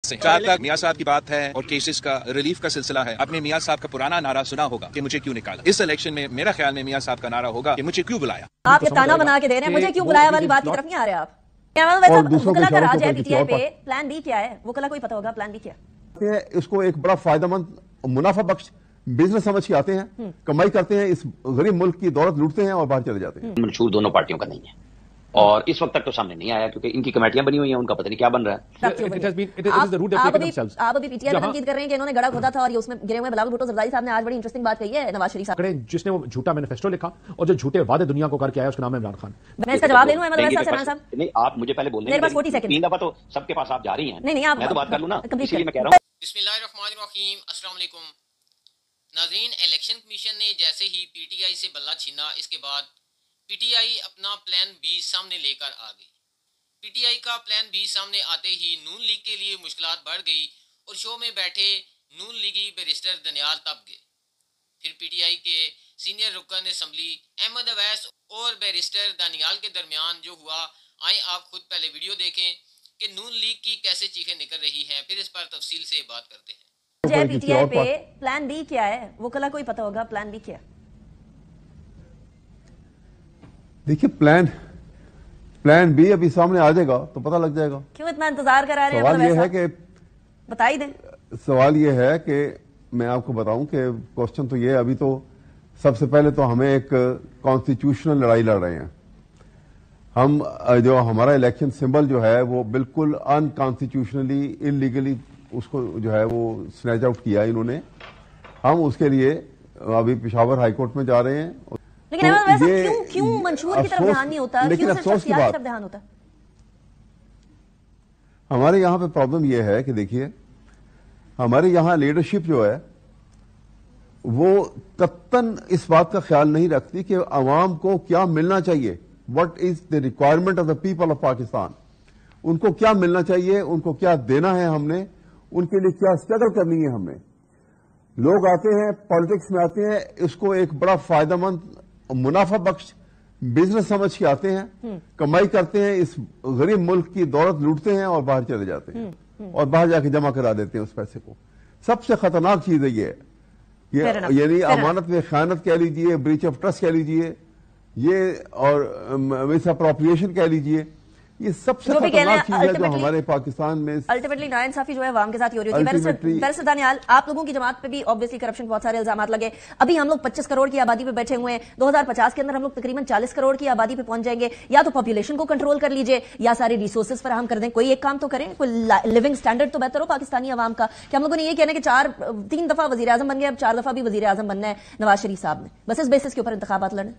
जहाँ तक मियाँ साहब की बात है और केसेस का रिलीफ का सिलसिला है, आपने मियाँ साहब का पुराना नारा सुना होगा कि मुझे क्यों निकाला। इस इलेक्शन में मेरा ख्याल में मियाँ साहब का नारा होगा कि मुझे क्यों बुलाया। आप ये ताना बना के दे रहे हैं, मुझे क्यों बुलाया वाली बात की तरफ नहीं आ रहे आप। वकला का राज है पीटीआई पे, प्लान बी क्या है? वकला को ही पता होगा प्लान बी क्या है। इसको एक बड़ा फायदेमंद मुनाफा बख्श बिजनेस समझ के आते हैं, कमाई करते हैं, इस गरीब मुल्क की दौलत लूटते हैं और बाहर चले जाते हैं। मंशूर दोनों पार्टियों का नहीं है और इस वक्त तक तो सामने नहीं आया क्योंकि इनकी कमेटियां बनी हुई हैं, उनका पता नहीं क्या बन रहा है। आप अभी पीटीआई पर तनकीद कर रहे हैं कि इन्होंने गड़ा खोदा था और ये उसमें गिरे हुए बिलावल भुट्टो जरदारी साहब ने आज बड़ी इंटरेस्टिंग बात कही है नवाज शरीफ साहब, जिसने वो झूठा मैनिफेस्टो लिखा और जो झूठे वादे दुनिया को करके आया उसका नाम है इमरान खान। मैं इसका जवाब ले लूं अहमद अवैस साहब? नहीं, आप मुझे पहले बोलने मेरे पास 40 सेकंड, 3 दफा तो सबके पास आप जा रही हैं। नहीं मैं तो बात कर लूं ना, इसलिए मैं कह रहा हूं। बिस्मिल्लाहिर्रहमानिर्रहीम, अस्सलाम वालेकुम नाज़रीन। इलेक्शन कमीशन ने जैसे ही पीटीआई से बल्ला छीना, इसके बाद पीटीआई अपना प्लान बी सामने लेकर आ गई। पीटीआई का प्लान बी सामने आते ही नून लीग के लिए मुश्किलात बढ़ गई और शो में बैठे नून लीगी बैरिस्टर दनियाल तप गए। फिर पीटीआई के सीनियर रुकन असम्बली अहमद अवैस और बैरिस्टर दनियाल के दरमियान जो हुआ, आए आप खुद पहले वीडियो देखें कि नून लीग की कैसे चीखें निकल रही हैं, फिर इस पर तफसील से बात करते हैं। पीटीआई पे प्लान बी क्या है? वकला को ही पता होगा प्लान बी क्या है। देखिए प्लान बी अभी सामने आ जाएगा तो पता लग जाएगा। क्यों इतना इंतजार करा रहे हैं? सवाल ये है कि बता ही दें। सवाल ये है कि मैं आपको बताऊं कि क्वेश्चन तो ये, अभी तो सबसे पहले तो हमें एक कॉन्स्टिट्यूशनल लड़ाई लड़ रहे हैं हम। जो हमारा इलेक्शन सिंबल जो है वो बिल्कुल अनकॉन्स्टिट्यूशनली इलीगली उसको जो है वो स्नैच आउट किया इन्होंने। हम उसके लिए अभी पेशावर हाईकोर्ट में जा रहे हैं। लेकिन तो क्यों मंशूर की तरफ ध्यान नहीं होता? लेकिन अफसोस की बात, ध्यान होता हमारे यहाँ पे प्रॉब्लम यह है कि देखिए हमारे यहाँ लीडरशिप जो है वो कत्तन इस बात का ख्याल नहीं रखती कि अवाम को क्या मिलना चाहिए, what is the requirement of the people of Pakistan. उनको क्या मिलना चाहिए, उनको क्या देना है, हमने उनके लिए क्या स्ट्रगल करनी है। हमने लोग आते हैं पॉलिटिक्स में आते हैं, इसको एक बड़ा फायदेमंद मुनाफा बख्श बिजनेस समझ के आते हैं, कमाई करते हैं, इस गरीब मुल्क की दौलत लूटते हैं और बाहर चले जाते हैं और बाहर जाके जमा करा देते हैं उस पैसे को। सबसे खतरनाक चीज है ये यानी अमानत में खयानत कह लीजिए, ब्रीच ऑफ ट्रस्ट कह लीजिए, ये और मिसअप्रोप्रिएशन कह लीजिए, ये सबसे खतरनाक चीज है जो हमारे पाकिस्तान में अल्टीमेटली नाइंसाफी जो है अवाम के साथ हो रही होती है। बैरिस्टर दानियाल, आप लोगों की जमात पे भी ऑब्वियसली करप्शन बहुत सारे इल्जाम लगे। अभी हम लोग 25 करोड़ की आबादी पे बैठे हुए हैं, 2050 के अंदर हम लोग तकरीबन 40 करोड़ की आबादी पे पहुंच जाएंगे। या तो पॉपुलेशन को कंट्रोल कर लीजिए या सारे रिसोर्सेज फराहम कर दें, कोई एक काम तो करें, कोई लिविंग स्टैंडर्ड तो बेहतर हो पाकिस्तानी अवाम का। कि हम लोगों ने ये कहना है कि 3 दफा वजीर आजम बन गए, अब 4 दफा भी वजीर आजम बनना है नवाज शरीफ साहब ने, बस इस बेसिस के ऊपर इंतखाबात लड़े।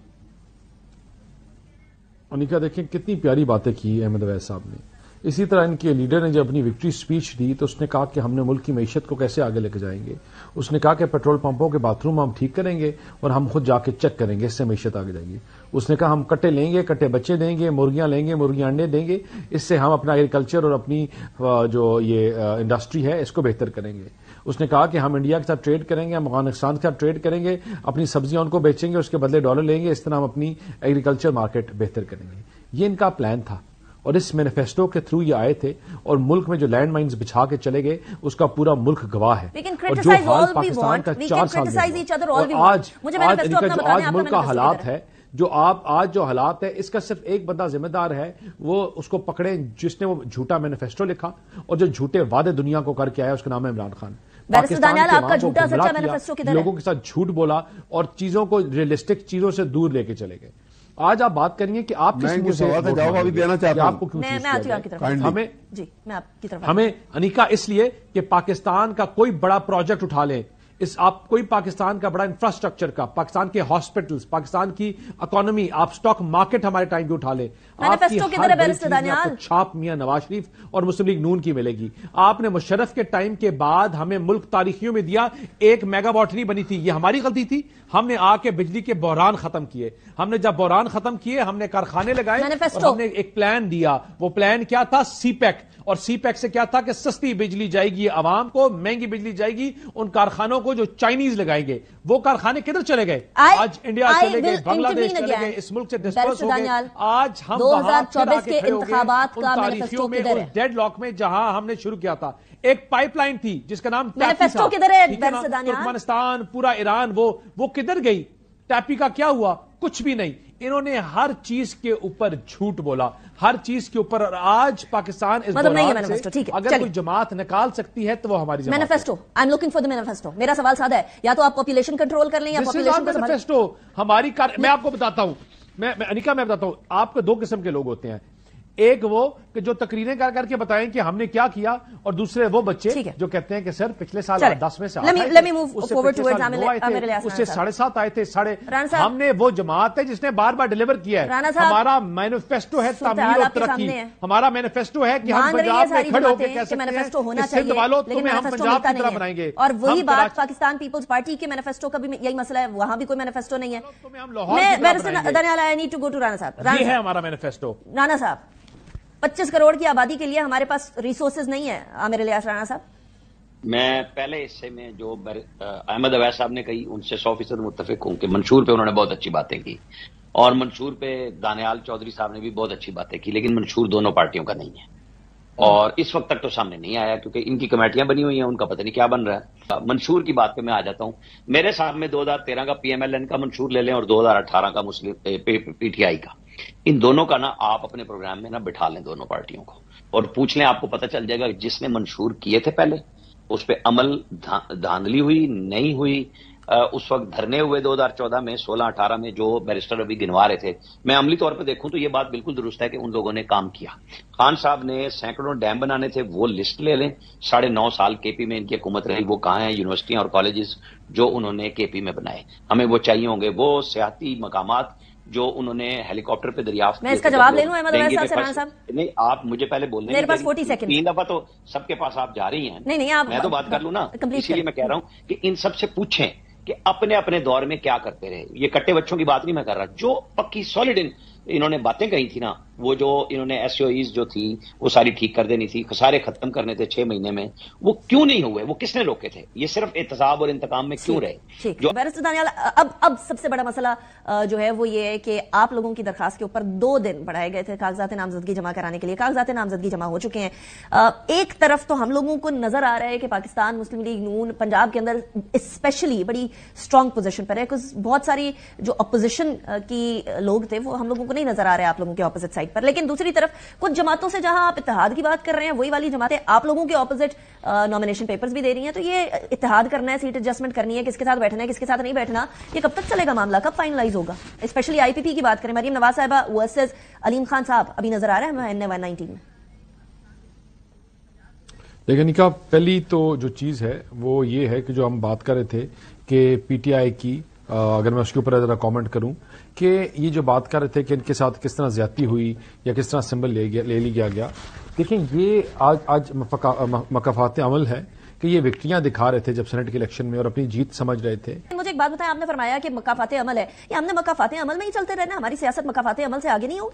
अनिका देखें कितनी प्यारी बातें की अहमद अवैस साहब ने। इसी तरह इनके लीडर ने जब अपनी विक्ट्री स्पीच दी तो उसने कहा कि हमने मुल्क की मईशत को कैसे आगे लेके जाएंगे। उसने कहा कि पेट्रोल पंपों के बाथरूम हम ठीक करेंगे और हम खुद जाके चेक करेंगे, इससे मईशत आगे जाएगी। उसने कहा हम कट्टे लेंगे, कट्टे बच्चे देंगे, मुर्गियां लेंगे, मुर्गियां अंडे देंगे, इससे हम अपना एग्रीकल्चर और अपनी जो ये इंडस्ट्री है इसको बेहतर करेंगे। उसने कहा कि हम इंडिया के साथ ट्रेड करेंगे, हम अफगानिस्तान के साथ ट्रेड करेंगे, अपनी सब्जियां उनको बेचेंगे, उसके बदले डॉलर लेंगे, इस तरह हम अपनी एग्रीकल्चर मार्केट बेहतर करेंगे। ये इनका प्लान था और इस मैनिफेस्टो के थ्रू ये आए थे और मुल्क में जो लैंड माइन्स बिछा के चले गए उसका पूरा मुल्क गवाह है। और जो हाल पाकिस्तान का 4 साल में आज मुल्क का हालात है, जो आज जो हालात है, इसका सिर्फ एक बंदा जिम्मेदार है, वो उसको पकड़े जिसने वो झूठा मैनिफेस्टो लिखा और जो झूठे वादे दुनिया को करके आया, उसका नाम है इमरान खान। लोगों के साथ झूठ बोला और चीजों को रियलिस्टिक चीजों से दूर लेके चले गए। आज आप बात करेंगे कि आप किस मुद्दे से जवाब अभी देना चाहते हैं, आपको क्यों हमें अनिका इसलिए कि पाकिस्तान का कोई बड़ा प्रोजेक्ट उठा लें, आप कोई पाकिस्तान का बड़ा इंफ्रास्ट्रक्चर का, पाकिस्तान के हॉस्पिटल्स, पाकिस्तान की इकोनॉमी, आप स्टॉक मार्केट हमारे टाइम पे उठा ले, आपकी हर बड़ी चीज में आपको छाप मियां नवाज शरीफ और मुस्लिम लीग नून की मिलेगी। आपने मुशर्रफ के टाइम के बाद हमें मुल्क तारीखियों में दिया, 1 मेगावाट नहीं बनी थी, ये हमारी गलती थी। हमने आके बिजली के बहरान खत्म किए, हमने जब बहरान खत्म किए हमने कारखाने लगाए और हमने एक प्लान दिया। वो प्लान क्या था? सीपैक। और सीपैक से क्या था कि सस्ती बिजली जाएगी आवाम को, महंगी बिजली जाएगी उन कारखानों को जो चाइनीज लगाएंगे। वो कारखाने किधर चले गए? आज इंडिया चले गए, बांग्लादेश चले गए, इस मुल्क से डिस्पर्स हो गए। आज हम 2024 के इंतखाबात का तारीखियों में डेड लॉक में जहां हमने शुरू किया था, एक पाइपलाइन थी जिसका नाम टैपी मैनिफेस्टो था, किधर है? ठीक है ना? तुर्कमेनिस्तान, पूरा ईरान, वो किधर गई? टैपी का क्या हुआ? कुछ भी नहीं। इन्होंने हर चीज के ऊपर झूठ बोला, हर चीज के ऊपर। और आज पाकिस्तान इस मतलब नहीं है बहरान मैनिफेस्टो, से ठीक है, अगर चलिए। कोई जमात निकाल सकती है तो वो हमारी जमात है। Manifesto, I am looking for the manifesto. मेरा सवाल सादा है, या तो आप पॉपुलेशन कंट्रोल कर लें या पॉपुलेशन को संभालें। मैनिफेस्टो हमारी मैं आपको बताता हूं, अनिका मैं बताता हूं, आपको दो किस्म के लोग होते हैं। एक वो कि जो तकरीरें कर करके बताएं कि हमने क्या किया, और दूसरे वो बच्चे जो कहते हैं कि सर पिछले साल 10 में से let me move forward towards उससे 7.5 आए थे, हमने वो जमात है जिसने बार बार डिलीवर किया है। हमारा मैनिफेस्टो है तामीर और तरक्की, हमारा मैनिफेस्टो है कि हम पंजाब में खड़े होकर कह सकते हैं कि सिंध वालों तुम्हें हम पंजाब की तरह बनाएंगे। और वही बात पाकिस्तान पीपल्स पार्टी के मैनिफेस्टो का भी यही मसला है, वहां भी कोई मैनिफेस्टो नहीं है। I need to go to Rana साहब। ये है हमारा मैनिफेस्टो। राणा साहब, 25 करोड़ की आबादी के लिए हमारे पास रिसोर्सेज नहीं है। आमिर इलियास राणा साहब, मैं पहले हिस्से में जो अहमद अवैस साहब ने कही उनसे 100% मुत्तफिक हूं कि मंशूर पे उन्होंने बहुत अच्छी बातें की, और मंशूर पे दानियाल चौधरी साहब ने भी बहुत अच्छी बातें की, लेकिन मंशूर दोनों पार्टियों का नहीं है और इस वक्त तक तो सामने नहीं आया क्योंकि इनकी कमेटियां बनी हुई हैं, उनका पता नहीं क्या बन रहा है। मंशूर की बात पे मैं आ जाता हूं। मेरे सामने 2013 का PMLN का मंशूर ले लें और 2018 का मुस्लिम PTI का, इन दोनों का ना आप अपने प्रोग्राम में ना बिठा लें दोनों पार्टियों को, और पूछ लें, आपको पता चल जाएगा जिसने मंशूर किए थे पहले उस पर अमल धांधली हुई नहीं हुई। उस वक्त धरने हुए 2014 में, 16-18 में, जो बैरिस्टर अभी गिनवा रहे थे। मैं अमली तौर पे देखूं तो ये बात बिल्कुल दुरुस्त है कि उन लोगों ने काम किया। खान साहब ने सैकड़ों डैम बनाने थे, वो लिस्ट ले लें। 9.5 साल केपी में इनकी हुकूमत रही, वो कहाँ है यूनिवर्सिटियां और कॉलेजेस जो उन्होंने केपी में बनाए? हमें वो चाहिए होंगे। वो सियाती मकामात जो उन्होंने हेलीकॉप्टर पे दरियाफ्त, मैं इसका जवाब ले लूं अहमद अवैस साहब से? राणा साहब, नहीं, आप मुझे पहले बोलने, मेरे पास 40 सेकंड, 3 दफा तो सबके पास आप जा रही हैं। नहीं आप, मैं तो बात कर लूं ना, इसीलिए मैं कह रहा हूं कि इन सबसे पूछें कि अपने अपने दौर में क्या करते रहे। ये कट्टे बच्चों की बात नहीं मैं कर रहा, जो पक्की सॉलिड इन्होंने बातें कही थी ना, वो जो इन्होंने SOEs जो थी वो सारी ठीक कर देनी थी, खसारे खत्म करने थे 6 महीने में, वो क्यों नहीं हुए? वो किसने रोके थे? ये सिर्फ एहतसाब और इंतकाम में क्यों रहे? जो बैरिस्टर दानियाल, अब सबसे बड़ा मसला जो है वो ये है कि आप लोगों की दरखास्त के ऊपर 2 दिन बढ़ाए गए थे कागजात नामजदगी जमा कराने के लिए। कागजात नामजदगी जमा हो चुके हैं। एक तरफ तो हम लोगों को नजर आ रहा है कि पाकिस्तान मुस्लिम लीग नून पंजाब के अंदर स्पेशली बड़ी स्ट्रांग पोजीशन पर है, कुछ बहुत सारी जो अपोजिशन की लोग थे वो हम लोगों को नहीं नजर आ रहे हैं आप लोगों के ऑपोजिट साइड पर। लेकिन दूसरी तरफ कुछ जमातों से जहां आप इत्तेहाद की बात कर रहे हैं, वही वाली जमातें आप लोगों के ऑपोजिट नॉमिनेशन पेपर्स भी दे रही हैं। तो ये इत्तेहाद करना है, सीट एडजस्टमेंट करनी है, किसके साथ बैठना है किसके साथ नहीं बैठना, ये कब तक चलेगा मामला, कब फाइनलाइज होगा? स्पेशली IPP की बात करें, मरीम नवाज साहिबा वर्सेस अलीम खान साहब अभी नजर आ रहा है हमें 119 में। देखिए निका, पहली तो जो चीज है वो ये है कि जो हम बात कर रहे थे कि PTI की, अगर मैं उसके ऊपर जरा कमेंट करूं कि ये जो बात कर रहे थे कि इनके साथ किस तरह ज्यादती हुई या किस तरह सिंबल ले लिया गया। देखिए ये आज मकाफात अमल है कि ये विक्ट्रियां दिखा रहे थे जब सेनेट के इलेक्शन में और अपनी जीत समझ रहे थे। मुझे एक बात बताएं, आपने फरमाया कि मकाफात अमल है, ये हमने मकाफात अमल में ही चलते रहना, हमारी सियासत मकाफात अमल से आगे नहीं होगी?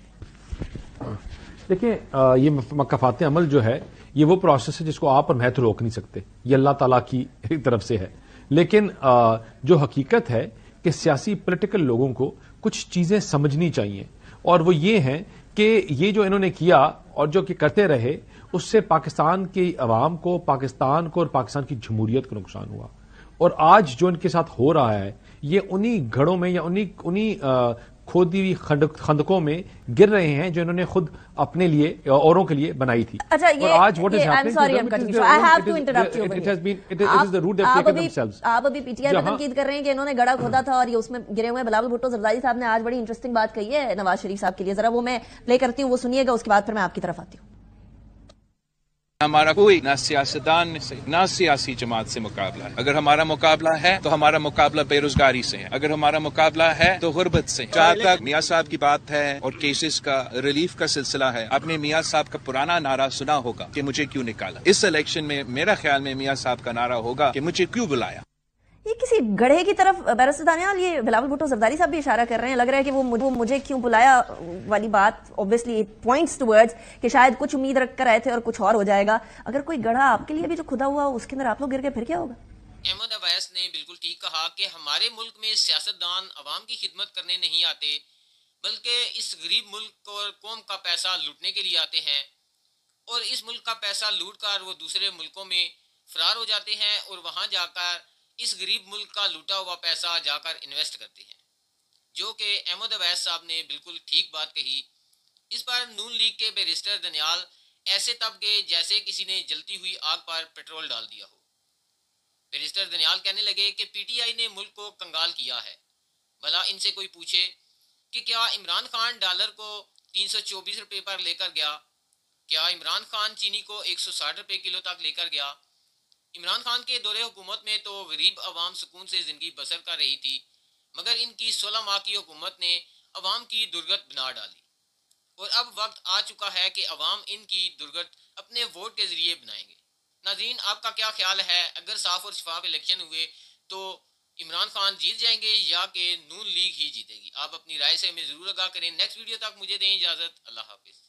देखिए ये मकाफात अमल जो है ये वो प्रोसेस है जिसको आप और मैं तो रोक नहीं सकते, ये अल्लाह ताला की तरफ से है। लेकिन जो हकीकत है कि सियासी पॉलिटिकल लोगों को कुछ चीजें समझनी चाहिए, और वो ये हैं कि ये जो इन्होंने किया और जो कि करते रहे उससे पाकिस्तान की अवाम को, पाकिस्तान को और पाकिस्तान की जमहूरियत को नुकसान हुआ। और आज जो इनके साथ हो रहा है ये उन्हीं घड़ों में या उन्हीं खोदी हुई खंदकों में गिर रहे हैं जो इन्होंने खुद अपने लिए औरों के लिए बनाई थी। अच्छा, ये आज what is happening, I have to interrupt you, it is the route they have taken themselves. आप अभी PTI पे तनकीद कर रहे हैं कि इन्होंने गड़ा खोदा था और ये उसमें गिरे हुए। बिलावल भुट्टो जरदारी साहब ने आज बड़ी इंटरेस्टिंग बात कही है नवाज शरीफ साहब के लिए, जरा वो मैं प्ले करती हूँ, वो सुनिएगा, उसके बाद फिर मैं आपकी तरफ आती हूँ। हमारा कोई ना सियासतदान से ना सियासी जमात से मुकाबला है। अगर हमारा मुकाबला है तो हमारा मुकाबला बेरोजगारी से है, अगर हमारा मुकाबला है तो गुर्बत से। जहाँ तक मियाँ साहब की बात है और केसेस का रिलीफ का सिलसिला है, आपने मियाँ साहब का पुराना नारा सुना होगा कि मुझे क्यों निकाला। इस इलेक्शन में मेरा ख्याल में मियाँ साहब का नारा होगा कि मुझे क्यों बुलाया। ये किसी गढ़े की तरफ बैरिस्टर दानियाल, ये बिलावल भुट्टो जरदारी साहब भी इशारा कर रहे हैं, लग रहा है कि वो मुझे क्यों बुलाया वाली बात ऑब्वियसली इट पॉइंट्स टुवर्ड्स कि शायद कुछ उम्मीद रखकर आए थे और कुछ और हो जाएगा। अगर कोई गढ़ा आपके लिए भी जो खुदा हुआ उसके अंदर आप लोग गिर गए, फिर क्या होगा? अहमद अवैस ने बिल्कुल ठीक कहा कि हमारे मुल्क में सियासतदान अवाम की खिदमत करने नहीं आते, बल्कि इस गरीब मुल्क और कौम का पैसा लूटने के लिए आते हैं। اور اس ملک کا پیسہ لوٹ کر وہ دوسرے ملکوں میں فرار ہو جاتے ہیں اور وہاں جا کر اس غریب ملک کا لوٹا ہوا پیسہ جا کر انویسٹ کرتے ہیں، جو کہ احمد اویس صاحب نے بالکل ٹھیک بات کہی۔ اس پر نون لیگ کے بیرسٹر دانیال ایسے تب گئے جیسے کسی نے جلتی ہوئی آگ پر پیٹرول ڈال دیا ہو۔ بیرسٹر دانیال کہنے لگے کہ پی ٹی آئی نے ملک کو کنگال کیا ہے۔ بھلا ان سے کوئی پوچھے کہ کیا عمران خان ڈالر کو 324 روپے پر لے کر گیا؟ کیا عمران خان چینی کو 160 روپے کلو تک لے کر گیا؟ عمران خان کے دور حکومت میں تو غریب عوام سکون سے زندگی بسر کر رہی تھی، مگر ان کی 16 ماہ کی حکومت نے عوام کی درگت بنا ڈالی، اور اب وقت آ چکا ہے کہ عوام ان کی درگت اپنے ووٹ کے ذریعے بنائیں گے۔ ناظرین، آپ کا کیا خیال ہے؟ اگر صاف اور شفاف الیکشن ہوئے تو عمران خان جیت جائیں گے یا کہ نون لیگ ہی جیتے گی؟ آپ اپنی رائے سے ہمیں ضرور آگاہ کریں۔ نیکسٹ ویڈیو تک مجھے دیں اجازت، اللہ حافظ۔